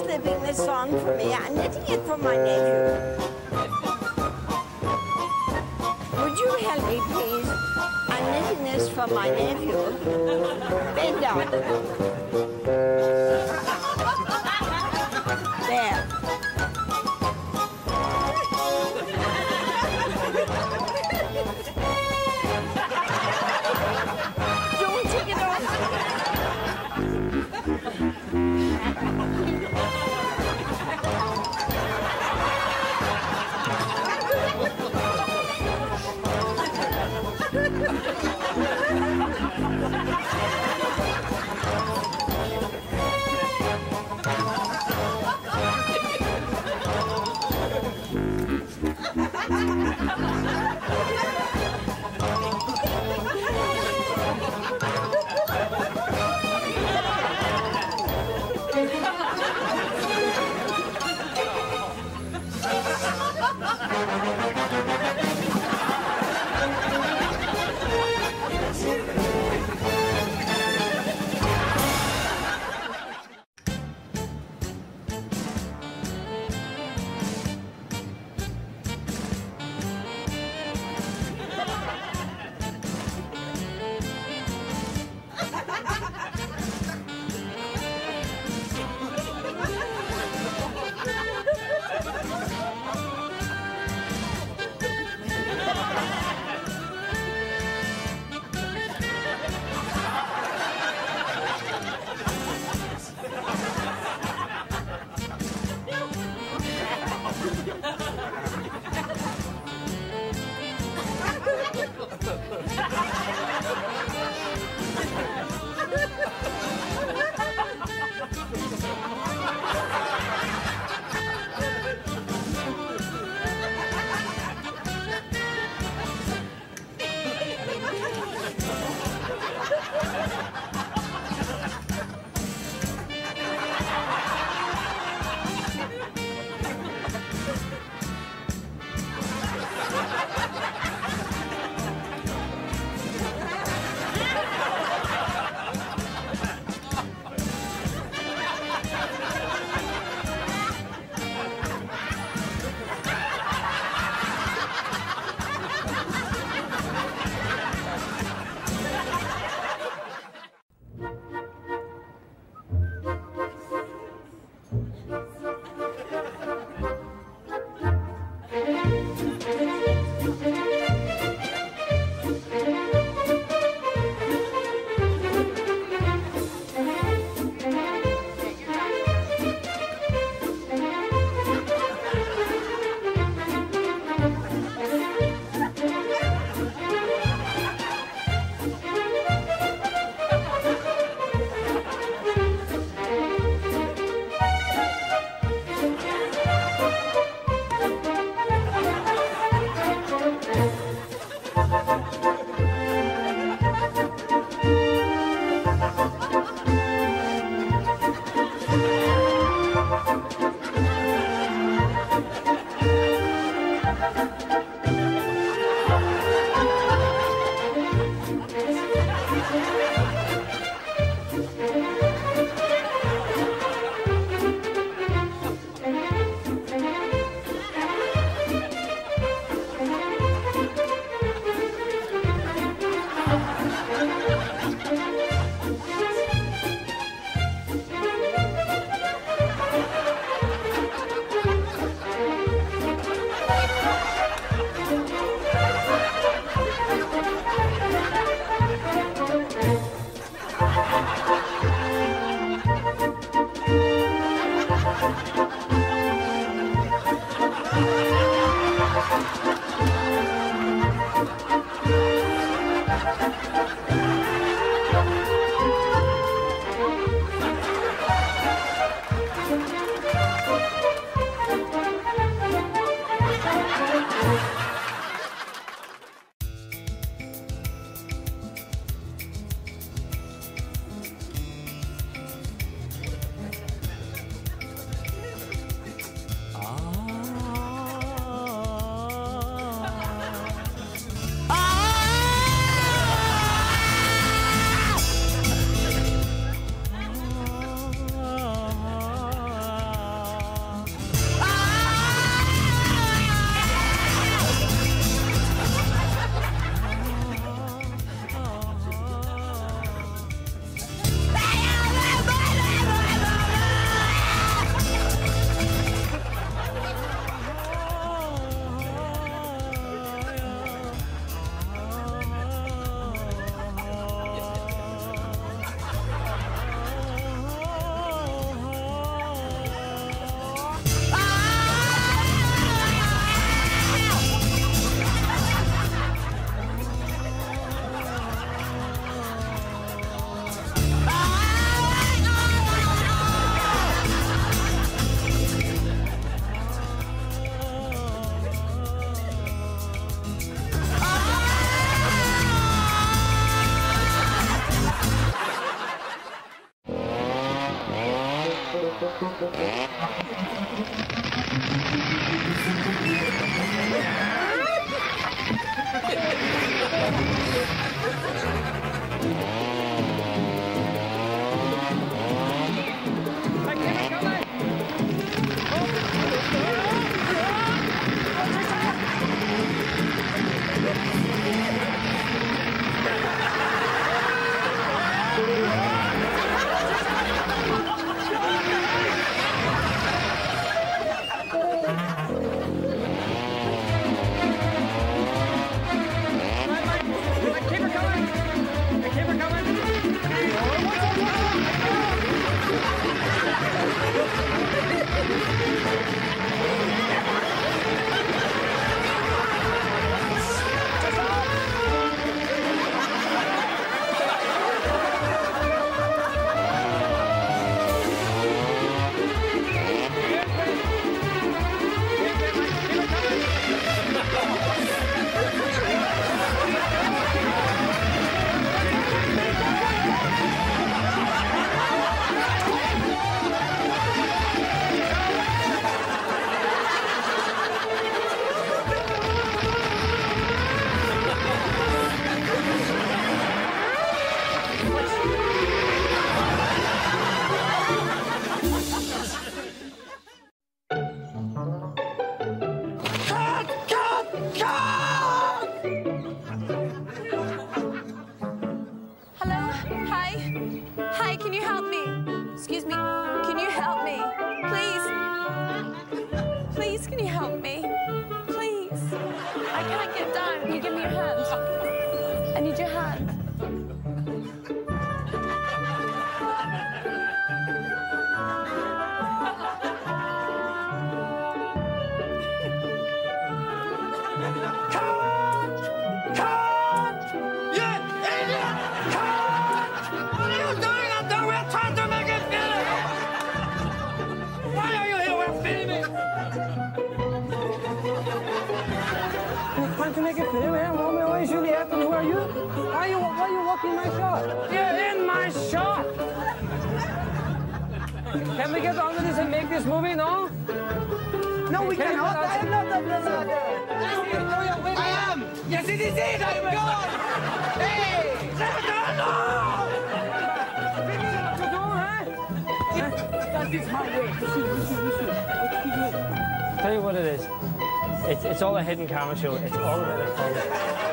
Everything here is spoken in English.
slipping this song for me. I'm knitting it for my nephew. Would you help me, please? I'm knitting this for my nephew. Bend down. There. Don't take it off. I need your hand. Trying to make it film, man. Romeo and Juliet, and who are you? Why are you walking my shot? You're in my shot! Can we get on with this and make this movie, no? No, we cannot. I am not the brother. I am. Yes, it is it. I'm gone. Hey! That is my way. Tell you what it is. It's all a hidden camera show. It's all about it.